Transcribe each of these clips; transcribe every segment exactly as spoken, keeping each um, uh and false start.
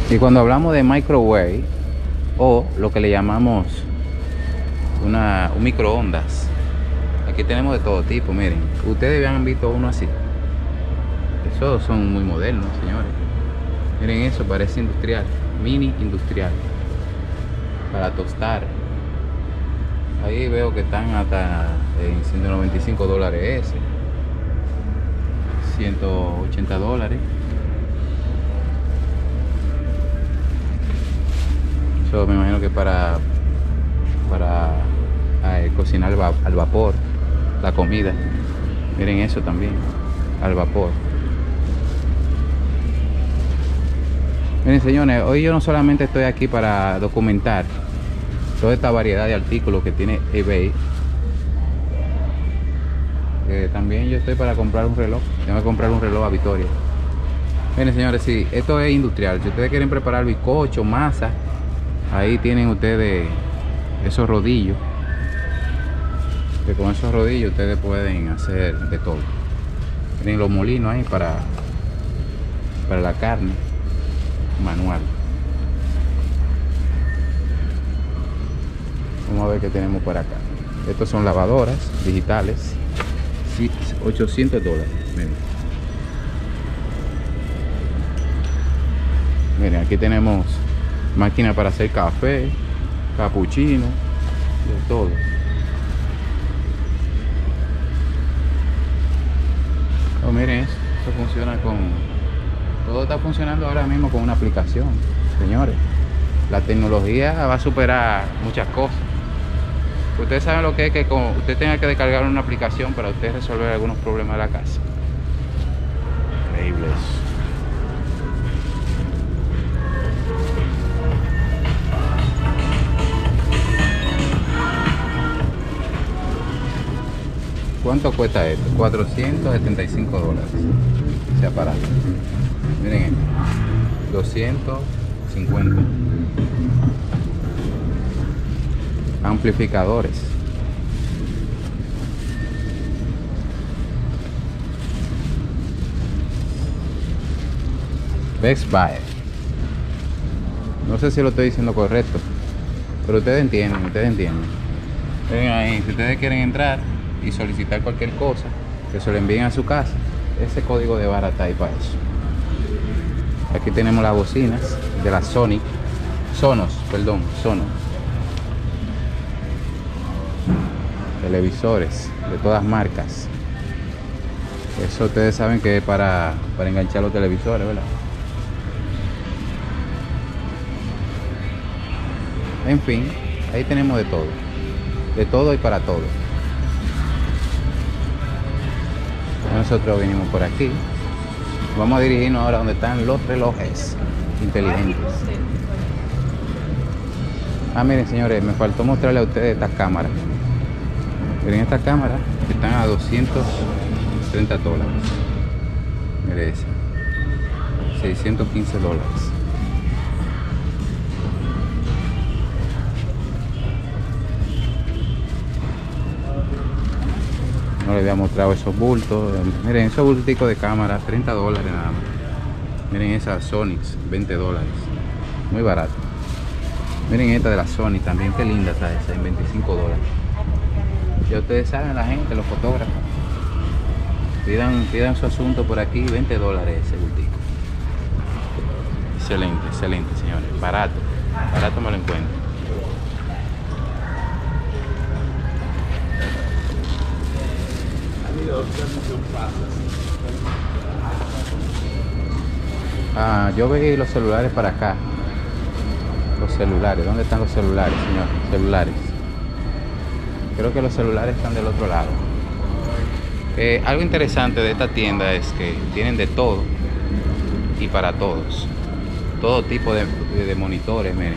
Y cuando hablamos de microwave, o lo que le llamamos una, un microondas, aquí tenemos de todo tipo. Miren, ustedes han visto uno así. Esos son muy modernos, señores. Miren eso, parece industrial, mini industrial, para tostar. Ahí veo que están hasta en ciento noventa y cinco dólares ese, ciento ochenta dólares. Eso me imagino que para para eh, cocinar va al vapor la comida. Miren eso también, al vapor. Miren, señores, hoy yo no solamente estoy aquí para documentar toda esta variedad de artículos que tiene eBay, eh, también yo estoy para comprar un reloj. Tengo que comprar un reloj a Victoria. Miren, señores, sí, esto es industrial. Si ustedes quieren preparar bizcocho, masa, ahí tienen ustedes esos rodillos, que con esos rodillos ustedes pueden hacer de todo. Tienen los molinos ahí para para la carne manual. Vamos a ver qué tenemos por acá. Estos son lavadoras digitales, sí, ochocientos dólares. Miren. Miren, aquí tenemos máquina para hacer café, capuchino, de todo. Oh, miren eso, eso funciona con... Todo está funcionando ahora mismo con una aplicación, señores. La tecnología va a superar muchas cosas. Ustedes saben lo que es que con, usted tenga que descargar una aplicación para usted resolver algunos problemas de la casa. Increíble eso. ¿Cuánto cuesta esto? cuatrocientos setenta y cinco dólares ese aparato. Miren esto, doscientos cincuenta. Amplificadores. Best Buy. No sé si lo estoy diciendo correcto, pero ustedes entienden, ustedes entienden. Miren ahí, si ustedes quieren entrar y solicitar cualquier cosa, que se lo envíen a su casa, ese código de barra está ahí para eso. Aquí tenemos las bocinas de la Sonic, Sonos, perdón, Sonos. Televisores de todas marcas. Eso ustedes saben que es para, para enganchar los televisores, ¿verdad? En fin, ahí tenemos de todo. De todo y para todo. Nosotros vinimos por aquí. Vamos a dirigirnos ahora donde están los relojes inteligentes. Ah, miren, señores, me faltó mostrarle a ustedes estas cámaras. Miren, estas cámaras están a doscientos treinta dólares. Miren esa, seiscientos quince dólares. No les había mostrado esos bultos. Miren, esos bulticos de cámara, treinta dólares nada más. Miren esas Sonics, veinte dólares. Muy barato. Miren esta de la Sony también, qué linda está esa, en veinticinco dólares. Ya ustedes saben, la gente, los fotógrafos, pidan, pidan su asunto por aquí, veinte dólares ese bultico. Excelente, excelente, señores. Barato, barato me lo encuentro. Ah, yo vi los celulares para acá. Los celulares, ¿dónde están los celulares, señor? Celulares. Creo que los celulares están del otro lado. Eh, algo interesante de esta tienda es que tienen de todo y para todos. Todo tipo de, de, de monitores, miren.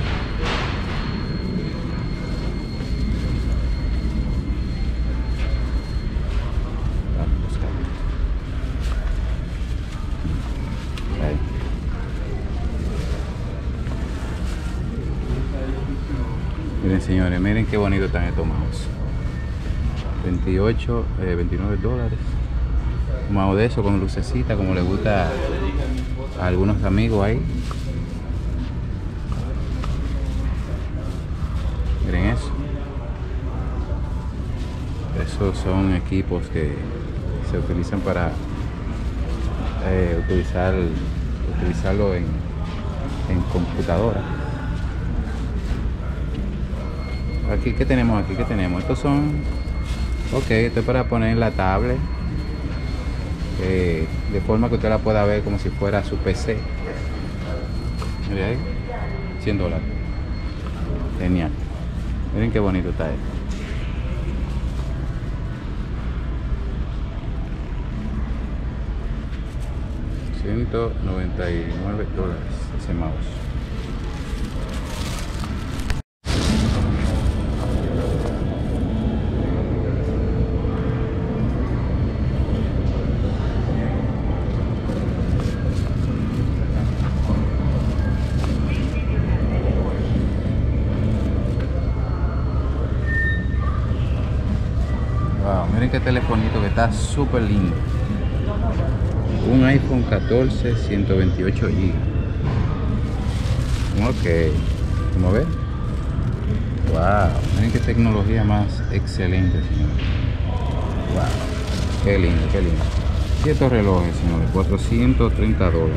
Miren, señores, miren qué bonito están estos mouse. veintiocho, eh, veintinueve dólares. Un mouse de eso con lucecita, como le gusta a algunos amigos ahí. Miren eso. Esos son equipos que se utilizan para eh, utilizar utilizarlo en, en computadora. Aquí, ¿qué tenemos aquí? ¿Qué tenemos? Estos son, ok, esto es para poner la tablet eh, de forma que usted la pueda ver como si fuera su P C. Miren ahí, cien dólares. Genial. Miren qué bonito está esto. ciento noventa y nueve dólares ese mouse. Wow, miren qué telefonito que está súper lindo. Un iPhone catorce, ciento veintiocho gigas. Ok, ¿cómo ven? Wow, miren qué tecnología más excelente, señores. Wow, qué lindo, qué lindo. Y estos relojes, señores, cuatrocientos treinta dólares.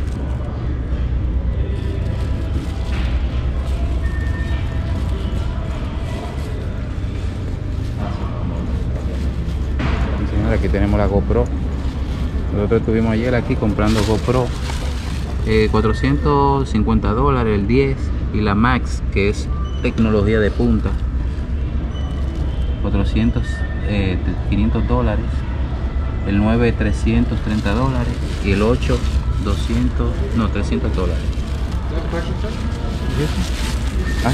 Señores, aquí tenemos la GoPro. Nosotros estuvimos ayer aquí comprando GoPro, eh, cuatrocientos cincuenta dólares el diez, y la Max, que es tecnología de punta, cuatrocientos, eh, quinientos dólares, el nueve, trescientos treinta dólares, y el ocho, doscientos, no, trescientos dólares. ¿Ah?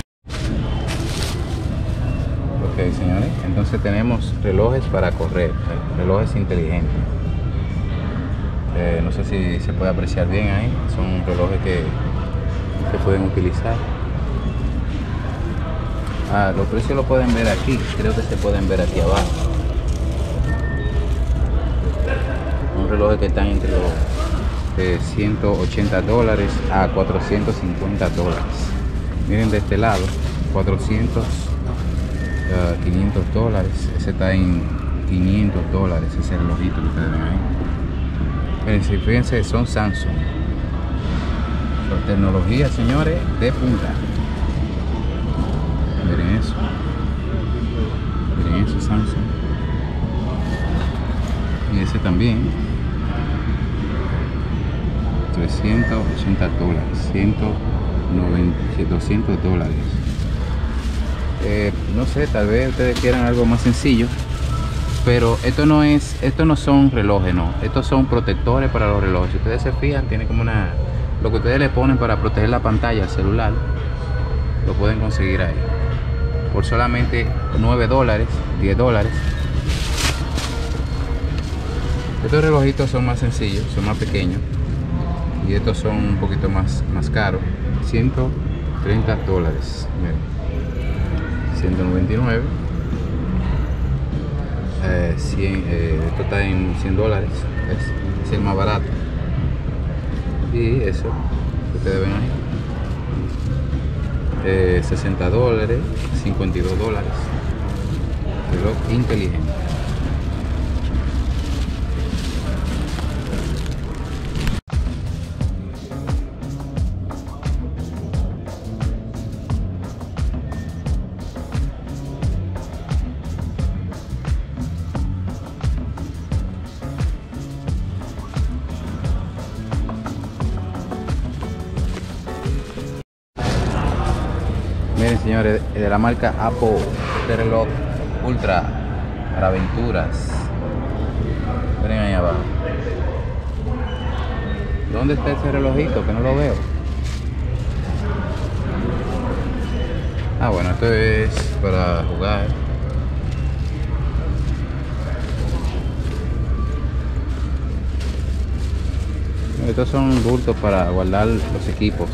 Ok, señores, entonces tenemos relojes para correr, relojes inteligentes. Eh, no sé si se puede apreciar bien ahí. Son relojes que se pueden utilizar. Ah, los precios lo pueden ver aquí. Creo que se pueden ver aquí abajo. Un reloj que están entre los eh, ciento ochenta dólares a cuatrocientos cincuenta dólares. Miren de este lado, cuatrocientos, uh, quinientos dólares. Ese está en quinientos dólares. Ese relojito que ustedes ven ahí. Fíjense, fíjense, son Samsung. Son tecnología, señores, de punta. Miren eso. Miren eso, Samsung. Y ese también. trescientos ochenta dólares. ciento noventa, doscientos dólares. Eh, no sé, tal vez ustedes quieran algo más sencillo. Pero esto no es, esto no son relojes, no. Estos son protectores para los relojes. Si ustedes se fijan, tiene como una, lo que ustedes le ponen para proteger la pantalla al celular, lo pueden conseguir ahí por solamente nueve dólares, diez dólares. Estos relojitos son más sencillos, son más pequeños, y estos son un poquito más, más caros. ciento treinta dólares. Miren, ciento noventa y nueve. Eh, cien, eh, esto está en cien dólares, es, es el más barato. Y eso que ustedes ven ahí, eh, sesenta dólares, cincuenta y dos dólares. Reloj inteligente. Miren, señores, de la marca Apple, este reloj ultra para aventuras. Miren ahí abajo. ¿Dónde está ese relojito? Que no lo veo. Ah, bueno, esto es para jugar. Estos son bultos para guardar los equipos.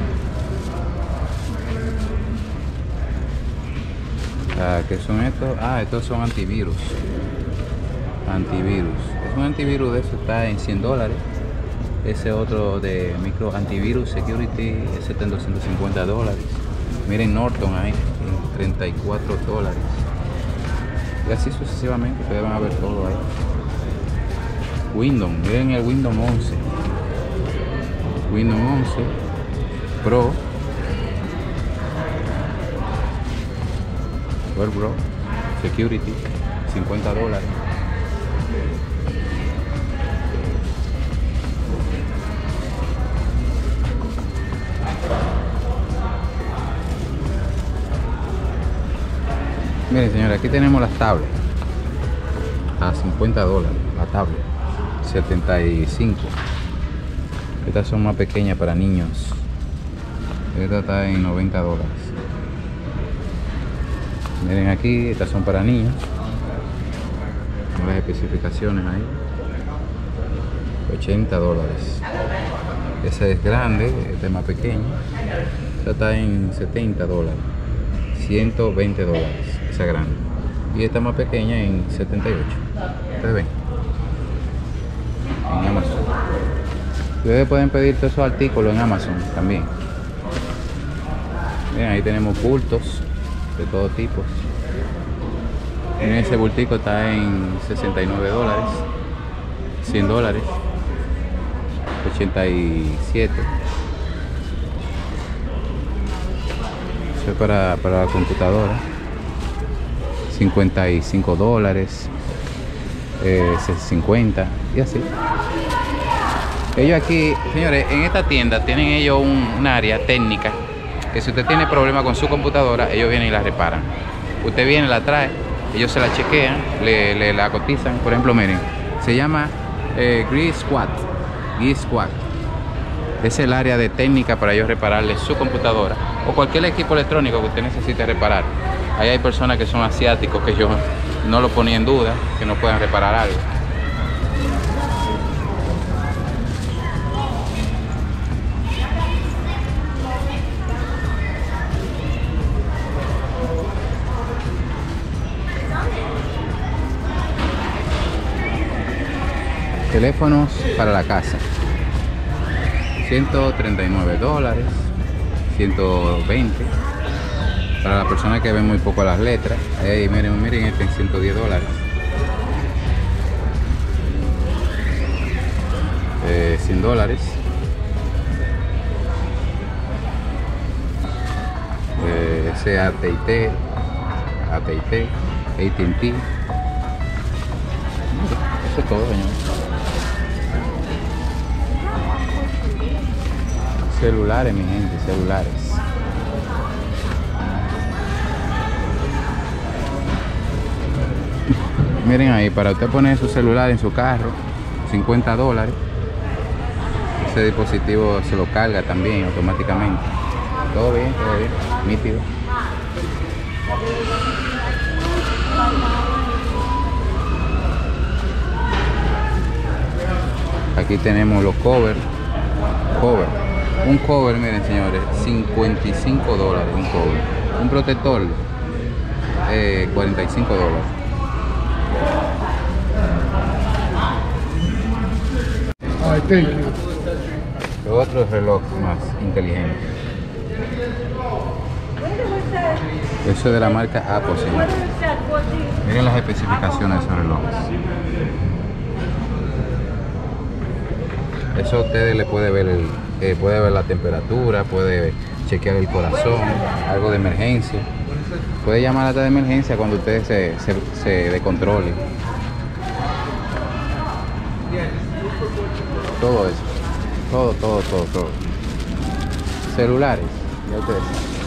Ah, ¿qué son estos? Ah, estos son antivirus. Antivirus. Es un antivirus de eso, está en cien dólares. Ese otro de micro antivirus security, ese está en doscientos cincuenta dólares. Miren Norton ahí, treinta y cuatro dólares. Y así sucesivamente, ustedes van a ver todo ahí. Windows, miren el Windows once. Windows once Pro. Well, bro, Security, cincuenta dólares. Miren, señores, aquí tenemos las tablets a cincuenta dólares. La tablet setenta y cinco. Estas son más pequeñas para niños. Esta está en noventa dólares. Miren aquí, estas son para niños. Con las especificaciones ahí. ochenta dólares. Esa es grande, esta es más pequeña. Esta está en setenta dólares. ciento veinte dólares. Esa grande. Y esta más pequeña en setenta y ocho. Ustedes ven. En Amazon. Ustedes pueden pedir todos esos artículos en Amazon también. Miren, ahí tenemos bultos de todo tipo. En ese bultico está en sesenta y nueve dólares, cien dólares, ochenta y siete. Eso es para, para la computadora. cincuenta y cinco dólares, eh, cincuenta y así. Ellos aquí, señores, en esta tienda tienen ellos un, un área técnica que si usted tiene problemas con su computadora, ellos vienen y la reparan. Usted viene, la trae, ellos se la chequean, le, le la cotizan. Por ejemplo, miren, se llama eh, Geek Squad. Geek Squad es el área de técnica para ellos repararle su computadora o cualquier equipo electrónico que usted necesite reparar. Ahí hay personas que son asiáticos que yo no lo ponía en duda, que no puedan reparar algo. Teléfonos para la casa, ciento treinta y nueve dólares, ciento veinte. Para las personas que ven muy poco las letras, hey, miren, miren este en ciento diez dólares. Eh, cien dólares. Eh, ese A T y T, A T y T, A T and T. Eso es todo, señor. Celulares, mi gente, celulares. Miren ahí, para usted poner su celular en su carro, cincuenta dólares. Ese dispositivo se lo carga también automáticamente. Todo bien, todo bien, nítido. Aquí tenemos los covers. Cover. Un cover, miren señores, cincuenta y cinco dólares un cover. Un protector, eh, cuarenta y cinco dólares. Ay, thank you. Otro reloj más inteligente. Eso es de la marca Apple, señores. Miren las especificaciones de esos relojes. Eso a ustedes le puede ver el, eh, puede ver la temperatura, puede chequear el corazón, algo de emergencia. Puede llamar hasta de emergencia cuando ustedes se, se, se descontrolen. Todo eso. Todo, todo, todo, todo. Celulares, ya ustedes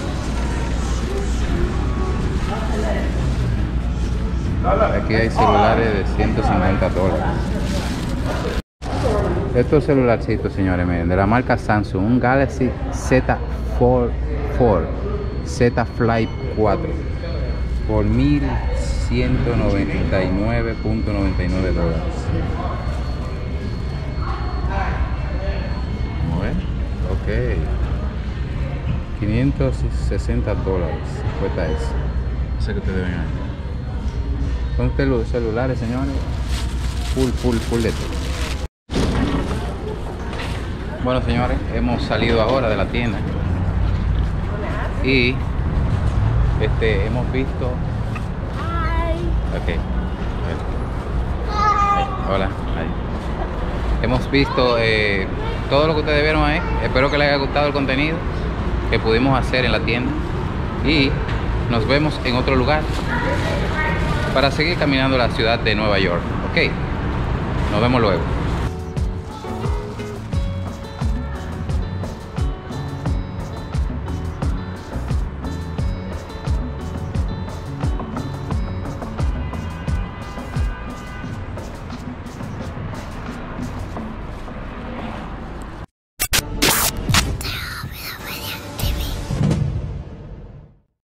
saben. Aquí hay celulares de ciento cincuenta dólares. Estos celularcitos, señores, miren, de la marca Samsung, un Galaxy Z Fold cuatro, Z Flip cuatro, por mil ciento noventa y nueve punto noventa y nueve dólares. Vamos a ver. Ok. quinientos sesenta dólares cuesta eso. Eso que ustedes ven ahí. Son celu celulares, señores. Full, full, full de todo. Bueno, señores, hemos salido ahora de la tienda y Este, hemos visto. Ok. Ahí, hola. Ahí. Hemos visto eh, todo lo que ustedes vieron ahí. Espero que les haya gustado el contenido que pudimos hacer en la tienda. Y nos vemos en otro lugar para seguir caminando la ciudad de Nueva York. Ok. Nos vemos luego.